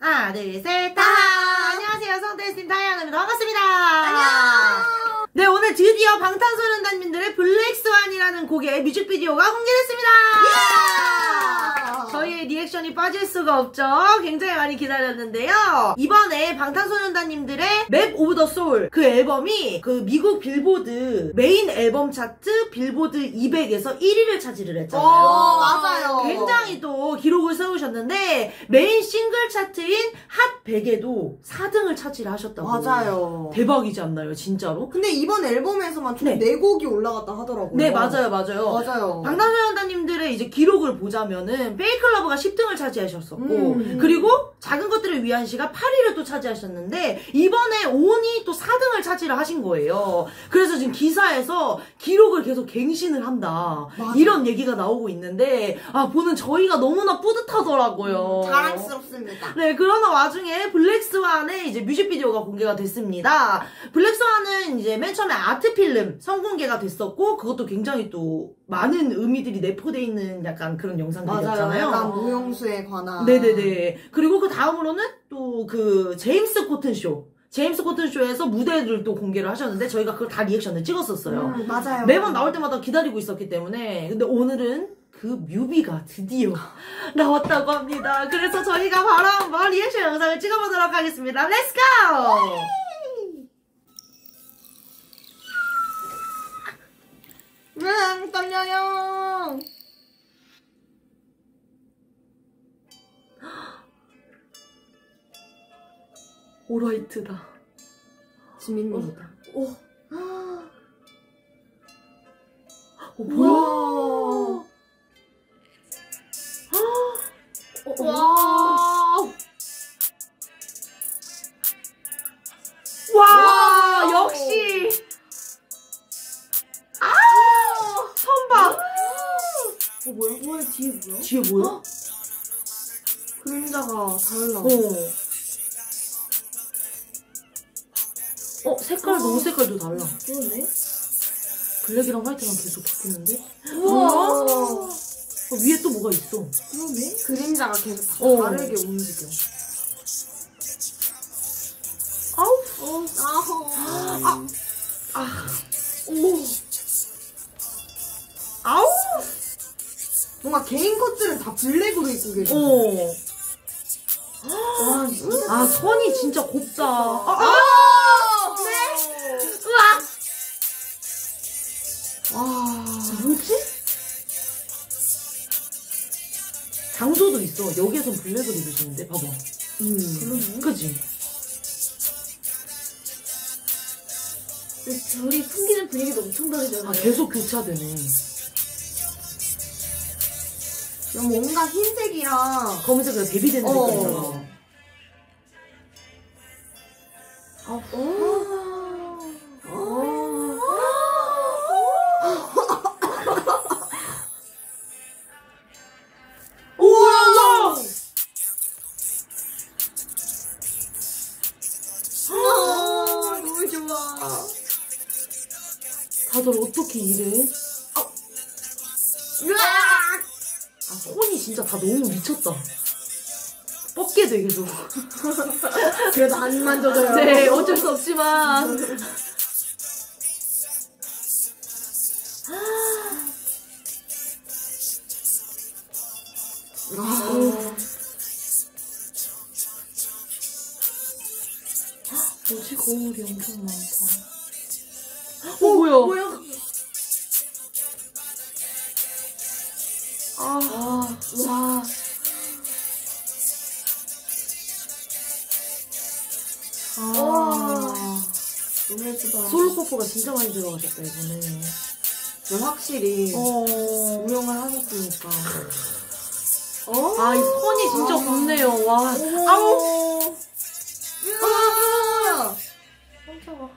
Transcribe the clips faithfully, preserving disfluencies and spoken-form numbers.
하나, 둘, 셋, 타하! 안녕하세요, 성대스팀 타이아나입니다. 반갑습니다. 안녕! 네, 오늘 드디어 방탄소년단님들의 블랙스완이라는 곡의 뮤직비디오가 공개됐습니다. 저희의 리액션이 빠질 수가 없죠. 굉장히 많이 기다렸는데요. 이번에 방탄소년단님들의 맵 오브 더 소울 그 앨범이 그 미국 빌보드 메인 앨범 차트 빌보드 이백에서 일 위를 차지를 했잖아요. 오, 맞아요. 굉장히 또 기록을 세우셨는데 메인 싱글 차트인 핫 백에도 사 등을 차지를 하셨다고. 맞아요. 대박이지 않나요, 진짜로? 근데 이번 앨범에서만 총 네. 네 곡이 올라갔다 하더라고요. 네, 맞아요, 맞아요. 맞아요. 방탄소년단님들의 이제 기록을 보자면은 페이클러브가 십 등을 차지하셨었고, 음. 그리고 작은 것들을 위한 시가 팔 위를 또 차지하셨는데, 이번에 온이 또 사 등을 차지를 하신 거예요. 그래서 지금 기사에서 기록을 계속 갱신을 한다. 맞아. 이런 얘기가 나오고 있는데, 아, 보는 저희가 너무나 뿌듯하더라고요. 음, 자랑스럽습니다. 네, 그러는 와중에 블랙스완의 이제 뮤직비디오가 공개가 됐습니다. 블랙스완은 이제 맨 처음에 아트필름 선공개가 됐었고, 그것도 굉장히 또 많은 의미들이 내포되어 있는 약간 그런 영상들이었잖아요. 약간 무용수에 관한. 네네네. 그리고 그 다음으로는 또 그 제임스 코튼쇼. 제임스 코튼쇼에서 무대를 또 공개를 하셨는데, 저희가 그걸 다 리액션을 찍었었어요. 음, 맞아요. 매번 나올 때마다 기다리고 있었기 때문에. 근데 오늘은 그 뮤비가 드디어 나왔다고 합니다. 그래서 저희가 바로 한번 리액션 영상을 찍어보도록 하겠습니다. 렛츠 고! 응, 떨려요. 오라이트다. 지민입니다. 오, 아, 어, 뭐야? 어, 와. 와, 와. 역시. 아, 선박. 어, 뭐야? 뭐야, 뒤에 뭐야? 뒤에 뭐야? 그림자가 달라. 어. 어, 색깔, 너무 색깔도 달라. 그러네? 블랙이랑 화이트랑 계속 바뀌는데? 우와. 어, 위에 또 뭐가 있어. 그러네? 그림자가 계속 다 어. 다르게 움직여. 아우. 어, 아호. 아. 아. 오. 아우. 뭔가 개인 컷들은 다 블랙으로 입고 계셔. 어. 와, 진짜. 아, 선이 진짜 곱다. 아, 아. 아! 네? 으악. 와. 뭐지? 장소도 있어. 여기에선 블랙을 입으시는데, 봐봐. 음. 그러네. 그치? 별이 풍기는 분위기도 엄청 다르잖아요. 아, 계속 교차되네. 뭔가 흰색이랑. 검은색으로 대비되는 어. 느낌이잖아. 아, 오. 오. 우와! 아, 너무 좋아. 다들 어떻게 이래? 으악! 아, 손이 진짜 다 너무 미쳤다. 뻗게 돼, 계속. 그래도 안 만져져요. 네, 어쩔 수 없지만. 아. 뭐지? 거울이 엄청 많다. 어, 뭐야? 뭐야? 아, 아, 와. 아. 와. 너무 예쁘다. 솔로퍼퍼가 진짜 많이 들어가셨다, 이번에. 저 확실히 어. 운영을 하셨으니까. 어? 아, 이 선이 진짜 아. 곱네요. 와. 아우! 아우. 아. 깜짝아.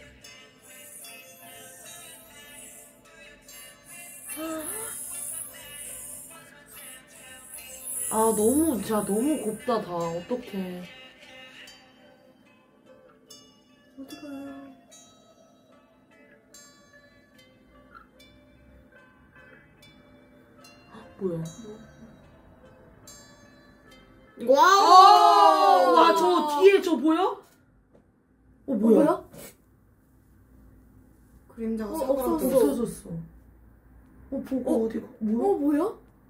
아, 너무, 진짜 너무 곱다, 다. 어떡해. 어떡해. 뭐야? 와우! 뒤에 저 보여? 어 뭐야? 뭐야? 그림자가 어, 사고랑 없어졌어. 없어졌어. 어 보고 어? 어? 디가 뭐야? 어 뭐야?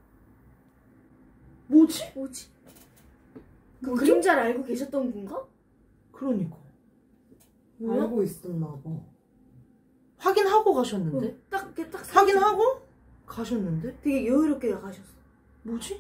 뭐지? 뭐지? 그 뭐죠? 그림자를 알고 계셨던 건가? 그러니까 뭐야? 알고 있었나 봐. 확인하고 가셨는데? 어, 딱, 이렇게 딱 확인하고 가셨는데? 되게 여유롭게 나가셨어. 뭐지?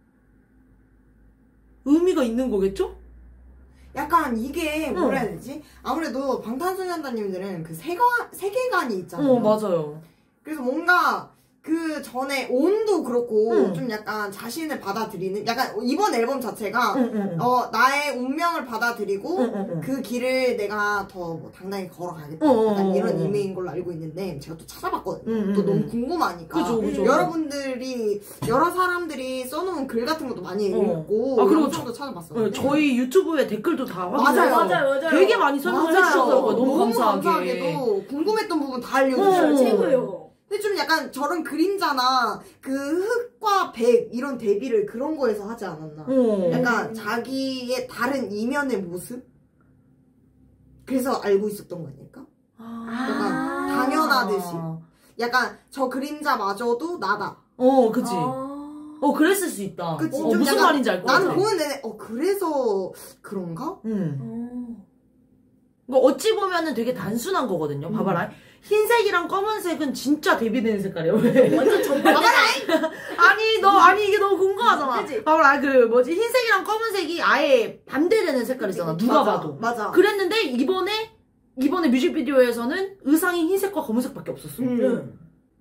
의미가 있는 거겠죠? 약간 이게 응. 뭐라 해야 되지? 아무래도 방탄소년단님들은 그 세가, 세계관이 있잖아요. 어 맞아요. 그래서 뭔가 그 전에 온도 그렇고 응. 좀 약간 자신을 받아들이는 약간 이번 앨범 자체가 응, 응, 응. 어 나의 운명을 받아들이고 응, 응, 응. 그 길을 내가 더 뭐 당당히 걸어가겠다 응, 응, 약간 응, 이런 응. 의미인 걸로 알고 있는데 제가 또 찾아봤거든요. 응, 또 응, 너무 응. 궁금하니까 그죠, 그죠. 여러분들이 여러 사람들이 써놓은 글 같은 것도 많이 어. 읽고 아, 그리고 영상도 찾아봤어요. 어, 저희 유튜브에 댓글도 다 맞아요. 확인해서 맞아요, 맞아요. 되게 많이 설명을 해주셔서 너무, 감사하게. 감사하게도 궁금했던 부분 다 어. 알려주셔서 최고예요. 근데 좀 약간 저런 그림자나 그 흑과 백 이런 대비를 그런 거에서 하지 않았나. 어. 약간 음. 자기의 다른 이면의 모습? 그래서 알고 있었던 거 아닐까? 아. 당연하듯이. 약간 저 그림자마저도 나다. 어, 그치. 아... 어, 그랬을 수 있다. 그치? 어, 좀 무슨 약간 말인지 알 것 같아. 나는 보는 내내 어 그래서 그런가? 응. 어... 이거 어찌 보면은 되게 단순한 거거든요. 음. 봐봐라. 흰색이랑 검은색은 진짜 대비되는 색깔이에요. 왜? 완전 전방. 아니, 너, 아니, 이게 너무 궁금하잖아. 그치? 봐봐라. 그, 뭐지. 흰색이랑 검은색이 아예 반대되는 색깔이잖아. 누가 맞아, 봐도. 맞아. 그랬는데, 이번에, 이번에 뮤직비디오에서는 의상이 흰색과 검은색밖에 없었어. 음.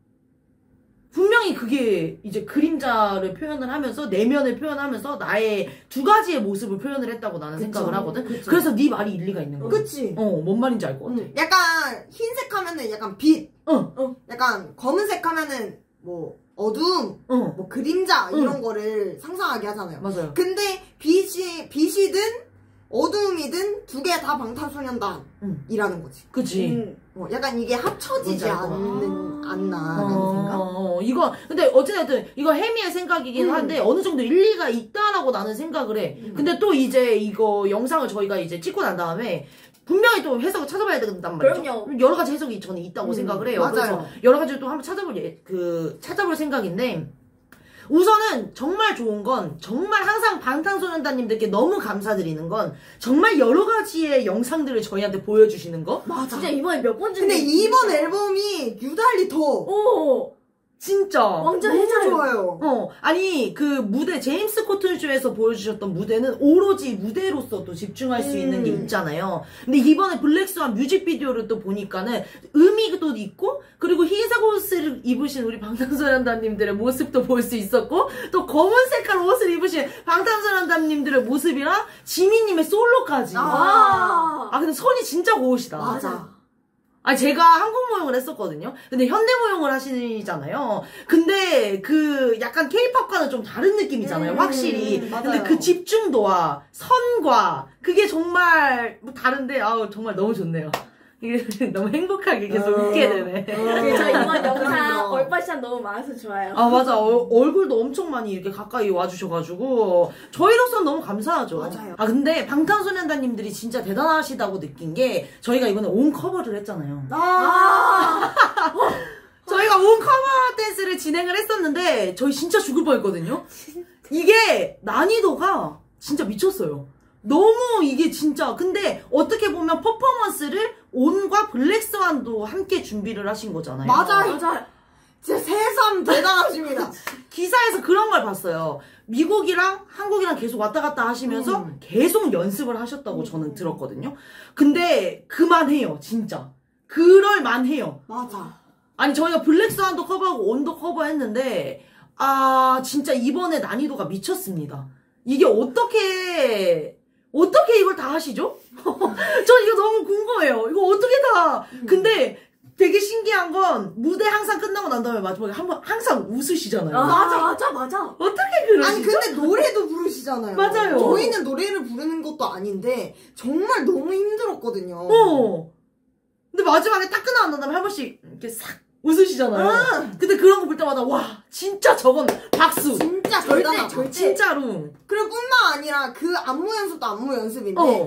분명히 그게 이제 그림자를 표현을 하면서 내면을 표현하면서 나의 두 가지의 모습을 표현을 했다고 나는 그쵸. 생각을 하거든. 그쵸. 그래서 네 말이 일리가 있는 거야. 그치? 어, 뭔 말인지 알 것 같아. 음. 약간 흰색 하면은 약간 빛. 어, 어. 약간 검은색 하면은 뭐 어둠, 어, 뭐 그림자 응. 이런 거를 상상하게 하잖아요. 맞아요. 근데 빛이 빛이든 어둠이든 두 개 다 방탄소년단이라는 거지. 그치. 음. 어, 약간 이게 합쳐지지 뭔지 알 것 같아. 않는 않나라는 어, 생각. 어, 이거, 근데 어찌됐든, 이거 혜미의 생각이긴 음. 한데, 어느 정도 일리가 있다라고 나는 생각을 해. 음. 근데 또 이제 이거 영상을 저희가 이제 찍고 난 다음에, 분명히 또 해석을 찾아봐야 된단 말이죠. 그럼요. 여러 가지 해석이 저는 있다고 음, 생각을 해요. 맞아요. 그래서 여러 가지를 또 한번 찾아볼, 예, 그, 찾아볼 생각인데, 우선은 정말 좋은 건 정말 항상 방탄소년단님들께 너무 감사드리는 건 정말 여러 가지의 영상들을 저희한테 보여주시는 거. 맞아. 진짜 이번에 몇 번째. 근데 이번 앨범이 유달리 더 오. 진짜. 왕자 너무 해줘요. 좋아요. 어, 아니, 그 무대, 제임스 코튼쇼에서 보여주셨던 무대는 오로지 무대로서 또 집중할 수 음. 있는 게 있잖아요. 근데 이번에 블랙스완 뮤직비디오를 또 보니까는 의미도 있고, 그리고 흰색 옷을 입으신 우리 방탄소년단님들의 모습도 볼 수 있었고, 또 검은 색깔 옷을 입으신 방탄소년단님들의 모습이랑 지민님의 솔로까지. 아. 아, 근데 선이 진짜 고우시다. 맞아. 아니, 제가 한국 모형을 했었거든요. 근데 현대 모형을 하시잖아요. 근데 그 약간 케이팝과는 좀 다른 느낌이잖아요. 음, 확실히. 맞아요. 근데 그 집중도와 선과 그게 정말 뭐 다른데, 아우, 정말 너무 좋네요. 이게 너무 행복하게 계속 어. 웃게 되네. 네, 저 이번 영상 그럼요. 얼빠샷 너무 많아서 좋아요. 아, 맞아. 어, 얼굴도 엄청 많이 이렇게 가까이 와주셔가지고, 저희로서는 너무 감사하죠. 맞아요. 아, 근데 방탄소년단님들이 진짜 대단하시다고 느낀 게, 저희가 이번에 온 커버를 했잖아요. 아. 저희가 온 커버 댄스를 진행을 했었는데, 저희 진짜 죽을 뻔 했거든요? 이게 난이도가 진짜 미쳤어요. 너무 이게 진짜, 근데 어떻게 보면 퍼포먼스를 온과 블랙스완도 함께 준비를 하신 거잖아요. 맞아요. 맞아. 진짜 새삼 대단하십니다. 기사에서 그런 걸 봤어요. 미국이랑 한국이랑 계속 왔다 갔다 하시면서 음. 계속 연습을 하셨다고 저는 들었거든요. 근데 그만해요, 진짜. 그럴만해요. 맞아. 아니, 저희가 블랙스완도 커버하고 온도 커버했는데, 아, 진짜 이번에 난이도가 미쳤습니다. 이게 어떻게, 어떻게 이걸 다 하시죠? 저 이거 너무 궁금해요. 이거 어떻게 다. 근데 되게 신기한 건 무대 항상 끝나고 난 다음에 마지막에 한번 항상 웃으시잖아요. 아, 맞아, 맞아, 맞아. 어떻게 그러시죠? 아니 근데 노래도 부르시잖아요. 맞아요. 저희는 노래를 부르는 것도 아닌데 정말 너무 힘들었거든요. 어. 근데 마지막에 딱 끝나고 난 다음에 한 번씩 이렇게 싹 웃으시잖아요. 응. 근데 그런 거 볼 때마다 와, 진짜 저건 박수. 진짜 절대, 대단하다. 절대. 진짜로. 그리고 뿐만 아니라 그 안무 연습도 안무 연습인데 어.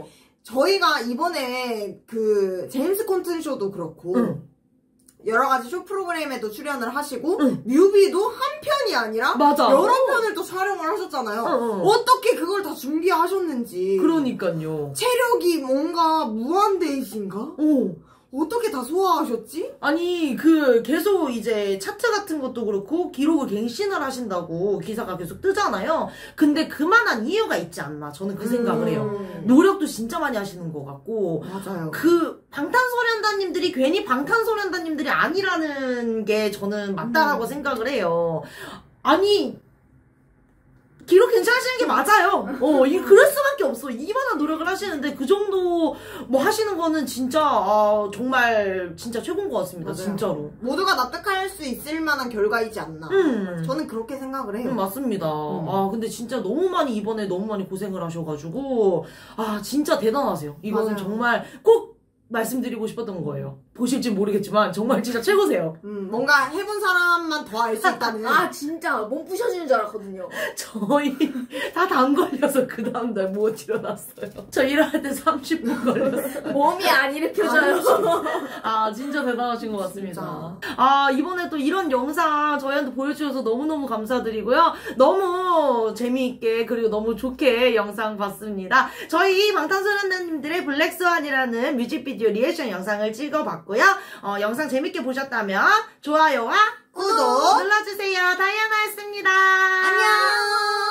저희가 이번에 그 제임스 콘튼 쇼도 그렇고 응. 여러 가지 쇼 프로그램에도 출연을 하시고 응. 뮤비도 한 편이 아니라 맞아. 여러 편을 또 촬영을 하셨잖아요. 응, 응. 어떻게 그걸 다 준비하셨는지. 그러니까요. 체력이 뭔가 무한대이신가? 오. 어떻게 다 소화하셨지? 아니 그 계속 이제 차트 같은 것도 그렇고 기록을 갱신을 하신다고 기사가 계속 뜨잖아요. 근데 그만한 이유가 있지 않나 저는 그 생각을 해요. 음. 노력도 진짜 많이 하시는 것 같고 맞아요. 그 방탄소년단님들이 괜히 방탄소년단님들이 아니라는 게 저는 맞다라고 음. 생각을 해요. 아니 기록 괜찮으시는 게 맞아요. 어, 이 그럴 수밖에 없어. 이만한 노력을 하시는데 그 정도 뭐 하시는 거는 진짜 아, 정말 진짜 최고인 것 같습니다. 맞아요. 진짜로. 모두가 납득할 수 있을 만한 결과이지 않나. 음. 저는 그렇게 생각을 해요. 음, 맞습니다. 음. 아, 근데 진짜 너무 많이 이번에 너무 많이 고생을 하셔가지고 아, 진짜 대단하세요. 이거는 맞아요. 정말 꼭 말씀드리고 싶었던 거예요. 보실지 모르겠지만 정말 진짜 최고세요. 음, 뭔가 해본 사람만 더 알 수 있다는. 아 진짜 몸 부셔지는 줄 알았거든요. 저희 다 당 걸려서 그 다음날 못 일어났어요. 저 일어날 때 삼십 분 걸렸어요. 몸이 안 일으켜져요. 아 진짜 대단하신 것 같습니다. 진짜. 아 이번에 또 이런 영상 저희한테 보여주셔서 너무너무 감사드리고요. 너무 재미있게 그리고 너무 좋게 영상 봤습니다. 저희 방탄소년단님들의 블랙스완이라는 뮤직비디오 리액션 영상을 찍어봤고요. 어, 영상 재밌게 보셨다면 좋아요와 구독 눌러주세요. 다이아나였습니다. 안녕.